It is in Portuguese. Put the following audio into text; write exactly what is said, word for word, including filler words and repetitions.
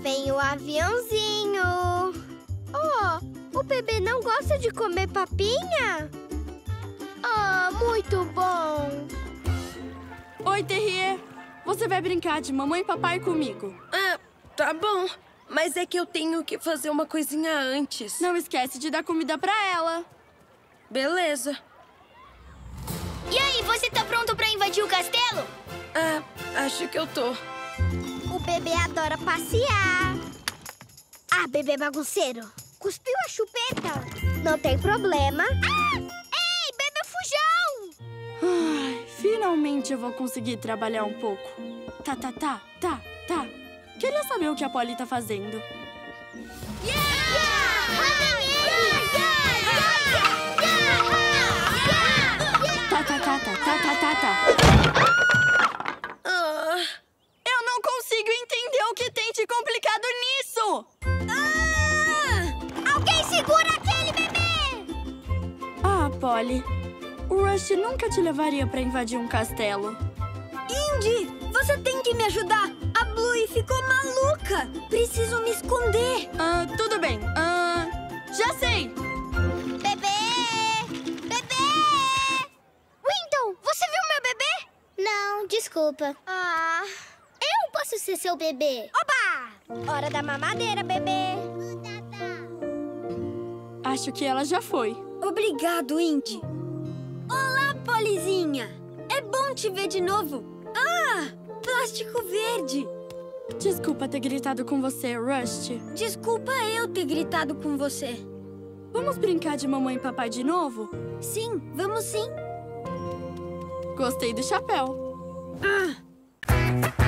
vem o aviãozinho. Oh, o bebê não gosta de comer papinha? Ah, muito bom. Oi, Terrier. Você vai brincar de mamãe e papai comigo? Ah, tá bom. Mas é que eu tenho que fazer uma coisinha antes. Não esquece de dar comida pra ela. Beleza. E aí, você tá pronto pra invadir o castelo? Ah, acho que eu tô. O bebê adora passear. Ah, bebê bagunceiro. Cuspiu a chupeta. Não tem problema. Ah! Ei, bebê fujão! Ai, finalmente eu vou conseguir trabalhar um pouco. Tá, tá, tá, tá, tá. Queria saber o que a Polly tá fazendo. Tá, tá, tá, tá, tá, tá, tá, tá. Ah, Eu não consigo entender o que tem de complicado nisso! Ah! Alguém segura aquele bebê! Ah, Polly, o Rush nunca te levaria pra invadir um castelo. Indy, você tem que me ajudar. A Bluey ficou maluca. Preciso me esconder. Ah, tudo bem. Ah, já sei! Bebê! Bebê! Winton, você viu meu bebê? Não, desculpa. Ah... Eu posso ser seu bebê. Oba! Hora da mamadeira, bebê. Acho que ela já foi. Obrigado, Indy. Olá, Polizinha. É bom te ver de novo. Ah, plástico verde. Desculpa ter gritado com você, Rust. Desculpa eu ter gritado com você. Vamos brincar de mamãe e papai de novo? Sim, vamos sim. Gostei do chapéu. Ah.